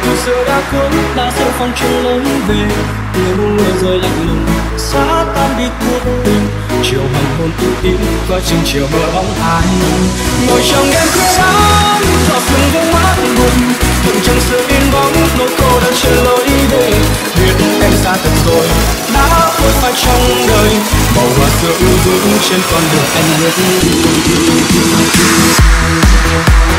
từ xưa đã khuất đã rơi phong trần lớn về, tiếng mưa rơi lạnh lùng xóa tan đi cuộc tình. Chiều hoàng hôn u tím và chừng chiều mơ bóng ai ngồi trong đêm khuya ấm giọt sương vương mắt buồn, vẫn chẳng sự yên bóng nỗi cô đơn trên lối về. Biết em xa thật rồi đã phôi phai trong đời, màu hoa xưa ưu vững trên con đường anh lướt đi.